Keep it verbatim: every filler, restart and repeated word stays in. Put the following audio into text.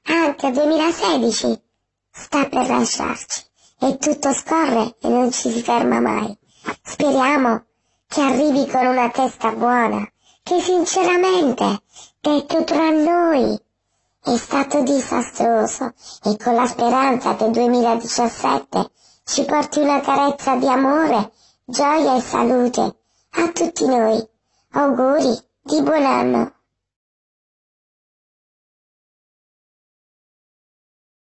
Anche duemilasedici sta per lasciarci e tutto scorre e non ci si ferma mai. Speriamo che arrivi con una testa buona, che sinceramente, detto tra noi, è stato disastroso e con la speranza che il duemiladiciassette ci porti una carezza di amore, gioia e salute a tutti noi. Auguri di buon anno.